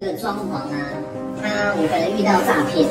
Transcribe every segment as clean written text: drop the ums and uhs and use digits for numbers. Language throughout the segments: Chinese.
这个装潢啊，我可能遇到诈骗。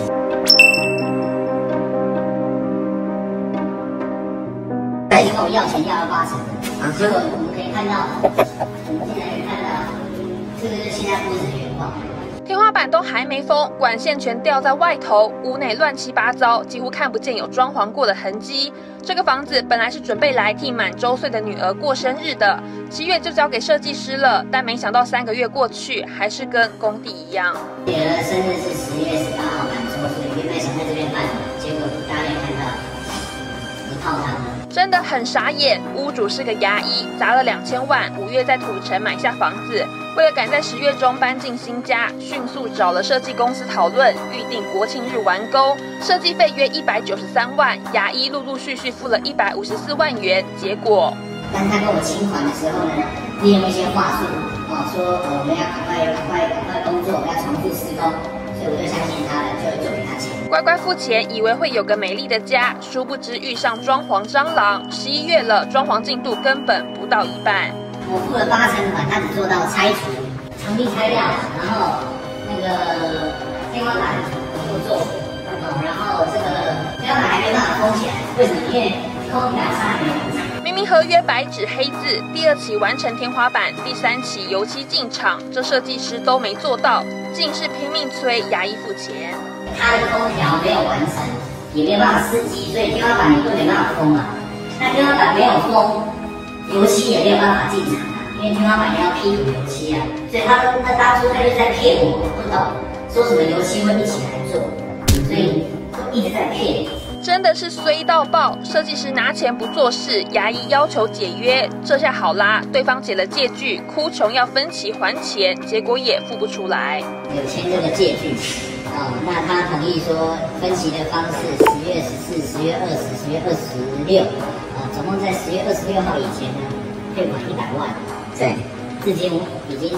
他已经跟我要钱要了80%，结果我们可以看到，我们现在可以看到，这个是现在布置原况。 天花板都还没封，管线全吊在外头，屋内乱七八糟，几乎看不见有装潢过的痕迹。这个房子本来是准备来替满周岁的女儿过生日的，7月就交给设计师了，但没想到3个月过去，还是跟工地一样。 女儿生日是10月18号满周岁，原本想在这边办，结果大家看到一泡汤了。 真的很傻眼，屋主是个牙医，砸了2000万，5月在土城买下房子。为了赶在10月中搬进新家，迅速找了设计公司讨论，预定国庆日完工，设计费约193万，牙医陆陆续续付了154万元。结果， 当他跟我清款的时候呢，利用一些话术，说我们要赶快工作，要重复施工，所以我就相信他了，就给他钱。 乖乖付钱，以为会有个美丽的家，殊不知遇上装潢蟑螂。11月了，装潢进度根本不到一半。 我付了80%款，他只做到拆除、墙壁拆掉，然后那个天花板我做，然后这个天花板还没办法封起来，为什么？因为空调上还没有。 明明合约白纸黑字，第2期完成天花板，第3期油漆进场，这设计师都没做到，竟是拼命催牙医付钱。 它的空调没有完成，也没有办法施机，所以天花板你都没办法封啊。那天花板没有封，油漆也没有办法进场啊，因为天花板要批土油漆啊。所以他当初他就在骗我，不懂，说什么油漆会一起来做，所以一直在骗。 真的是衰到爆！设计师拿钱不做事，牙医要求解约，这下好啦，对方解了借据，哭穷要分期还钱，结果也付不出来。 有签这个借据。 那他同意说分期的方式，10月14、10月20、10月26，总共在10月26号以前呢，退款100万。对，至今已经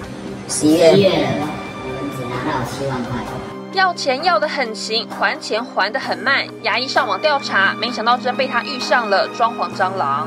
11月了，我们只拿到7万块。 要钱要得很勤，还钱还得很慢。牙医上网调查，没想到真被他遇上了装潢蟑螂。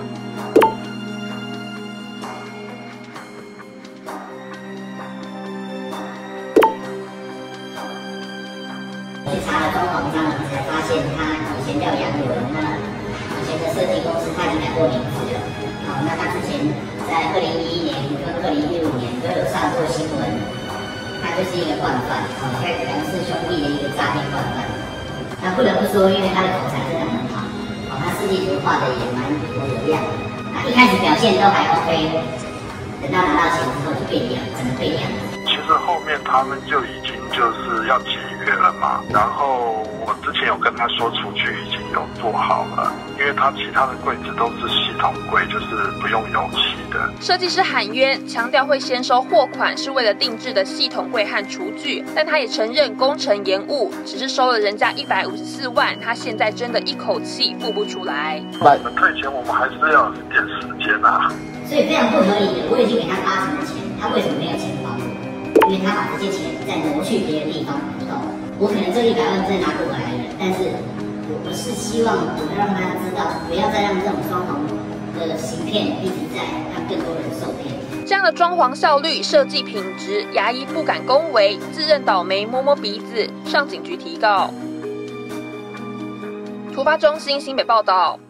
去查了装潢蟑螂，才发现他以前叫杨伦，那以前的设计公司他已经改过名字了。好，那他之前在2011年跟2016年都有上过新闻，他就是一个惯犯，在杨氏兄弟的一个诈骗惯犯。那不得不说，因为他的口才真的很好，他设计图画的也蛮有样。那一开始表现都还 OK， 等到拿到钱之后就变样，整个变样。 其实后面他们就已经就是要解约了嘛，然后我之前有跟他说厨具已经有做好了，因为他其他的柜子都是系统柜，就是不用油漆的。 设计师喊冤，强调会先收货款是为了定制的系统柜和厨具，但他也承认工程延误，只是收了人家154万，他现在真的一口气付不出来。 我们退钱，我们还是要一点时间啊。 所以非常不合理的，我已经给他80%的钱，他为什么没有钱还我？ 因为他把这些钱再挪去别的地方移动，我可能这100万真的拿不回来了，但是我是希望我们让大家知道，不要再让这种装潢的行骗一直在让更多人受骗。 这样的装潢效率、设计品质，牙医不敢恭维，自认倒霉，摸摸鼻子，上警局提告。突发中心新北报道。